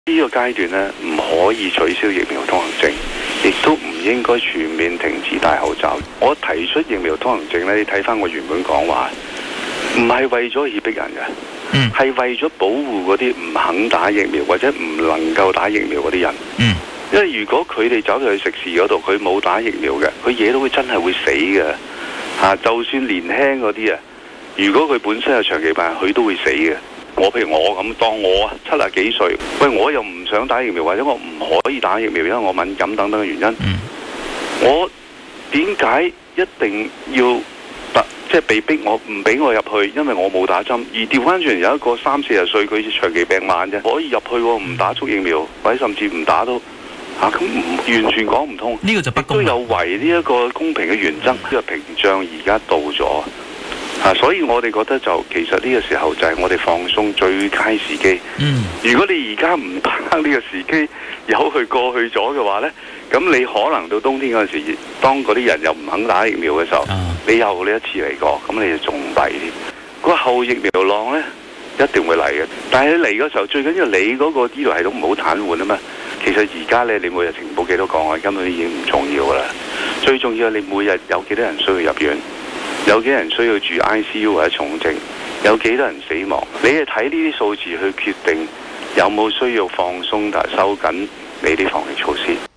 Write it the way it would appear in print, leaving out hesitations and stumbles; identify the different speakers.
Speaker 1: 呢個階段呢，唔可以取消疫苗通行證，亦都唔應該全面停止戴口罩。我提出疫苗通行證呢，你睇翻我原本講話，唔係為咗脅迫人嘅，係為咗保護嗰啲唔肯打疫苗或者唔能夠打疫苗嗰啲人。因為如果佢哋走入去食肆嗰度，佢冇打疫苗嘅，佢惹到佢真係會死嘅。就算年輕嗰啲啊，如果佢本身有長期病，佢都會死嘅。譬如我咁，當我70幾歲，喂，我又唔想打疫苗，或者我唔可以打疫苗，因為我敏感等等嘅原因，我點解一定要即係被逼我唔俾我入去？因為我冇打針，而調翻轉有一個30、40歲，佢長期病患啫，可以入去喎，唔打足疫苗，或者甚至唔打都咁完全講唔通。
Speaker 2: 呢個就不公，
Speaker 1: 都有違呢一個公平嘅原則。呢個屏障而家到咗。所以我哋覺得其實呢個時候就係我哋放鬆最佳時機。如果你而家唔把握呢個時機，由佢過去咗嘅話呢，咁你可能到冬天嗰陣時，當嗰啲人又唔肯打疫苗嘅時候，你又呢一次嚟過，咁你就仲弊啲。個後疫苗浪呢，一定會嚟嘅，但係你嚟嗰時候，最緊要你嗰個醫療系統唔好癱瘓啊嘛。其實而家呢，你每日呈報幾多個案根本已經唔重要噶啦，最重要係你每日有幾多人需要入院。有幾人需要住 ICU 或者重症，有幾多人死亡？你係睇呢啲數字去決定有冇需要放鬆同收緊你啲防疫措施。